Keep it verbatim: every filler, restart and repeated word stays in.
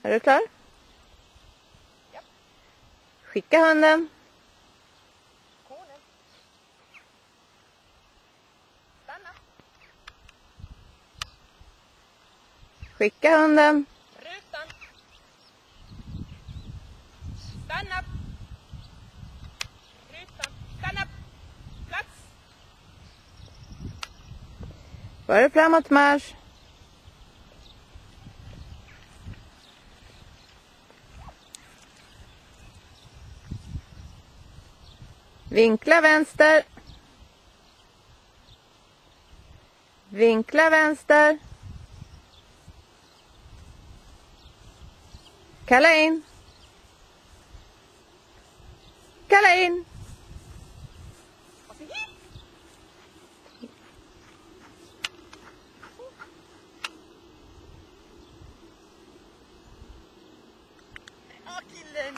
Är du klar? Ja. Skicka hunden. Konen. Stanna. Skicka hunden. Rutan. Stanna. Rutan. Stanna. Plats. Var det framåt marsch. Vinkla vänster. Vinkla vänster. Kalla in. Kalla in. Och så hit. Ja, killen.